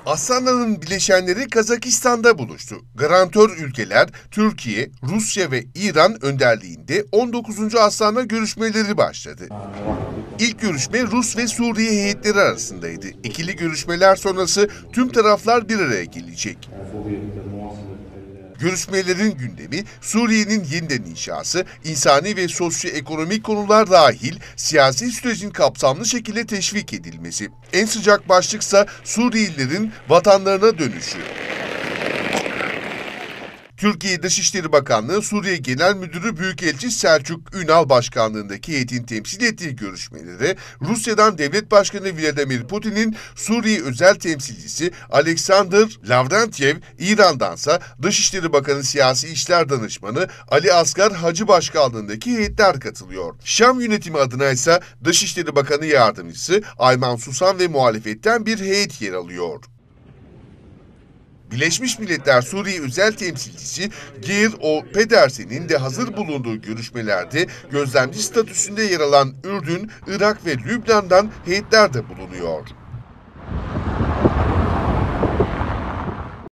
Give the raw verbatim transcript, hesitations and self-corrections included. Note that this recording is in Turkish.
Astana'nın bileşenleri Kazakistan'da buluştu. Garantör ülkeler Türkiye, Rusya ve İran önderliğinde on dokuzuncu Astana görüşmeleri başladı. İlk görüşme Rus ve Suriye heyetleri arasındaydı. İkili görüşmeler sonrası tüm taraflar bir araya gelecek. Görüşmelerin gündemi Suriye'nin yeniden inşası, insani ve sosyoekonomik konular dahil siyasi sürecin kapsamlı şekilde teşvik edilmesi. En sıcak başlıksa Suriyelilerin vatanlarına dönüşü. Türkiye Dışişleri Bakanlığı Suriye Genel Müdürü Büyükelçi Selçuk Ünal başkanlığındaki heyetin temsil ettiği görüşmelere Rusya'dan Devlet Başkanı Vladimir Putin'in Suriye özel temsilcisi Alexander Lavrentiev, İran'dansa Dışişleri Bakanı Siyasi İşler Danışmanı Ali Asgar Hacı başkanlığındaki heyetler katılıyor. Şam yönetimi adına ise Dışişleri Bakanı Yardımcısı Ayman Susan ve muhalefetten bir heyet yer alıyor. Birleşmiş Milletler Suriye özel temsilcisi Geir O. Pedersen'in de hazır bulunduğu görüşmelerde gözlemci statüsünde yer alan Ürdün, Irak ve Lübnan'dan heyetler de bulunuyor.